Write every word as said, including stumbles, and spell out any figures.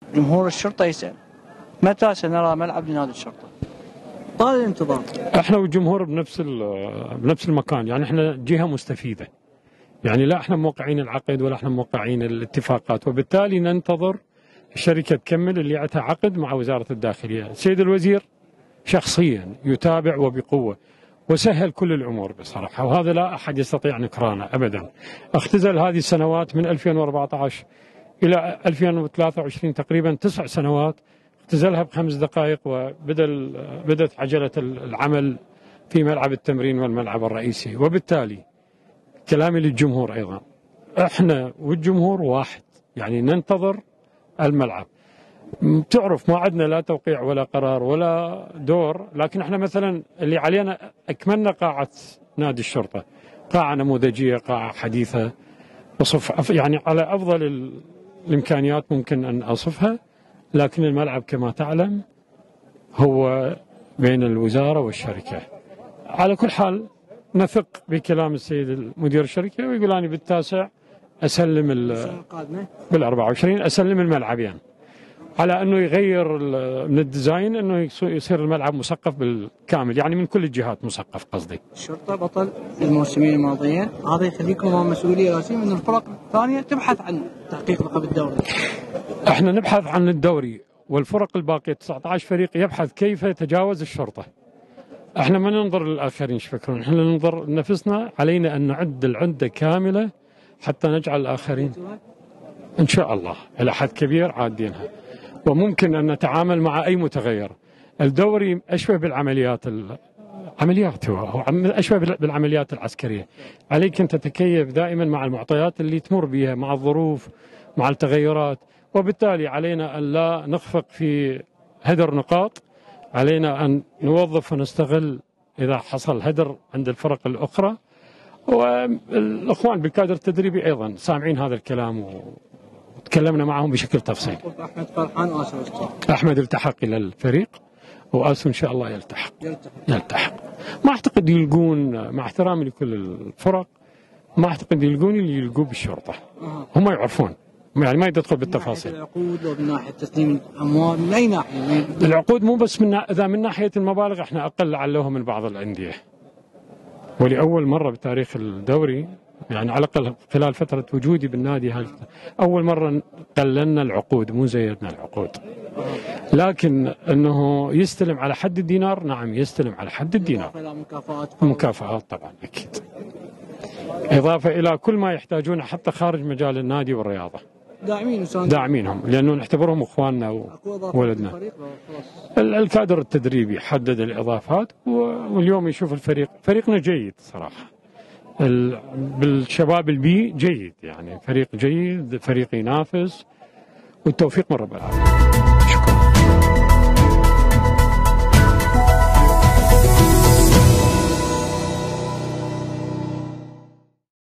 جمهور الشرطة يسأل متى سنرى ملعب لنادي الشرطة؟ طال الانتظار. احنا والجمهور بنفس بنفس المكان، يعني احنا جهة مستفيدة، يعني لا احنا موقعين العقد ولا احنا موقعين الاتفاقات، وبالتالي ننتظر الشركة تكمل اللي عندها عقد مع وزارة الداخلية. السيد الوزير شخصيا يتابع وبقوة وسهل كل الأمور بصراحة، وهذا لا أحد يستطيع نكرانه أبدا. اختزل هذه السنوات من ألفين وأربعة عشر إلى ألفين وثلاثة وعشرين تقريبا تسع سنوات، اختزلها بخمس دقائق، وبدأ بدأت عجلة العمل في ملعب التمرين والملعب الرئيسي. وبالتالي كلامي للجمهور أيضا، احنا والجمهور واحد، يعني ننتظر الملعب. تعرف ما عندنا لا توقيع ولا قرار ولا دور، لكن احنا مثلا اللي علينا اكملنا قاعة نادي الشرطة، قاعة نموذجية، قاعة حديثة، وصف يعني على افضل الامكانيات ممكن ان اصفها. لكن الملعب كما تعلم هو بين الوزارة والشركة. على كل حال نثق بكلام السيد مدير الشركة، ويقول أنا بالتاسع أسلم بال أربعة وعشرين أسلم الملعبين، على أنه يغير من الديزاين، أنه يصير الملعب مسقف بالكامل، يعني من كل الجهات مسقف قصدي. الشرطة بطل الموسمين الماضيين، هذا يخليكم امام مسؤولية رسمية من الفرق الثانية تبحث عن تحقيق لقب الدوري. احنا نبحث عن الدوري، والفرق الباقية تسعة عشر فريق يبحث كيف يتجاوز الشرطة. احنا ما ننظر للآخرين ايش يفكرون، احنا ننظر لنفسنا، علينا أن نعد العدة كاملة حتى نجعل الآخرين إن شاء الله إلى حد كبير عادينها، وممكن أن نتعامل مع أي متغير. الدوري أشبه بالعمليات عمليات هو أشبه بالعمليات العسكرية، عليك أن تتكيف دائما مع المعطيات اللي تمر بها، مع الظروف، مع التغيرات. وبالتالي علينا أن لا نخفق في هدر نقاط، علينا أن نوظف ونستغل إذا حصل هدر عند الفرق الأخرى. والإخوان بالكادر التدريبي أيضا سامعين هذا الكلام وتكلمنا معهم بشكل تفصيلي. أحمد فرحان وآسو أحمد التحق إلى الفريق، وآسو إن شاء الله يلتحق يلتحق ما أعتقد يلقون، مع احترامي لكل الفرق، ما أعتقد يلقون اللي يلقوا بالشرطة. هم يعرفون، يعني ما يدخل بالتفاصيل. من ناحية العقود ومن ناحية تسليم الأموال، من أي ناحية؟ العقود مو بس من إذا من ناحية المبالغ احنا أقل لعله من بعض الأندية، ولأول مرة بتاريخ الدوري، يعني على الأقل خلال فترة وجودي بالنادي هاي أول مرة قللنا العقود، مو زيدنا العقود. لكن أنه يستلم على حد الدينار، نعم يستلم على حد الدينار. مكافآت مكافآت طبعا أكيد، إضافة إلى كل ما يحتاجونه حتى خارج مجال النادي والرياضة. داعمين داعمينهم، لأنه نعتبرهم أخواننا وولدنا. الكادر التدريبي حدد الإضافات، واليوم يشوف الفريق، فريقنا جيد صراحة، بالشباب البي جيد، يعني فريق جيد، فريق ينافس، والتوفيق من رب العالمين.